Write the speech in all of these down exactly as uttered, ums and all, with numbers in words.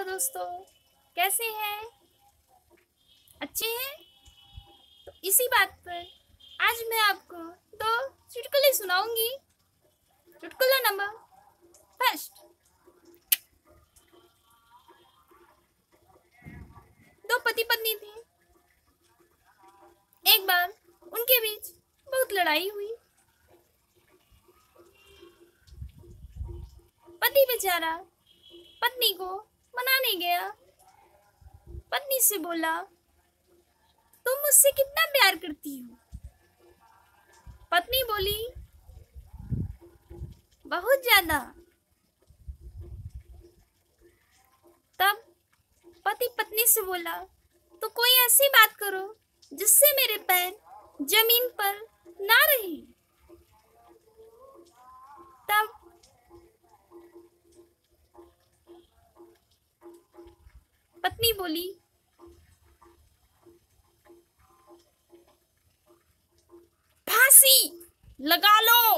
दोस्तों, कैसे हैं? अच्छे हैं? तो इसी बात पर आज मैं आपको दो चुटकुले सुनाऊंगी। चुटकुला नंबर फर्स्ट। दो पति पत्नी थे। एक बार उनके बीच बहुत लड़ाई हुई। पति बेचारा पत्नी को मनाने गया। पत्नी से बोला, तुम मुझसे कितना प्यार करती हो? पत्नी बोली, बहुत ज्यादा। तब पति पत्नी से बोला, तो कोई ऐसी बात करो जिससे मेरे पैर जमीन पर ना रहे। तब पत्नी बोली, फांसी लगा लो।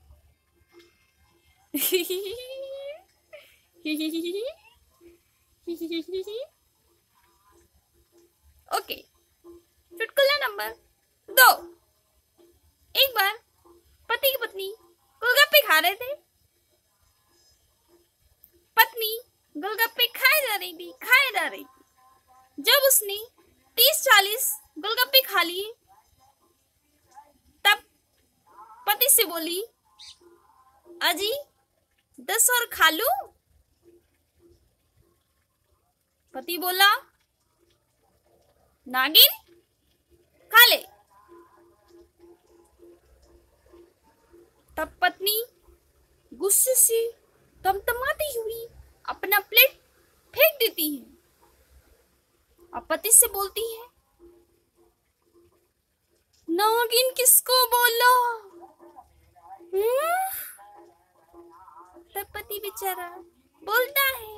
ओके, चुटकुला नंबर दो। एक बार पति की पत्नी गोलगप्पे खा रहे थे। पत्नी गोलगप्पे खाए जा रही थी खाए जा रही थी जब उसने तीस चालीस गोलगप्पे खा लिए, तब पति से बोली, अजी दस और खा लूं? पति बोला, नागिन खा ले। तब पत्नी गुस्से से तमतमाती हुई अपना प्लेट फेंक देती है और पति से बोलती है, नागिन किसको बोला? हम्म? तब पति बेचारा बोलता है,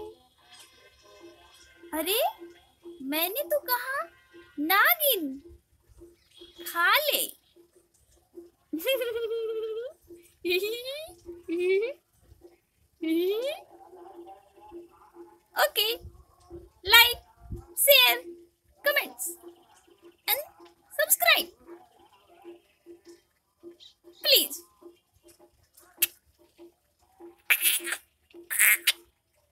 अरे मैंने तो कहा नागिन खा ले।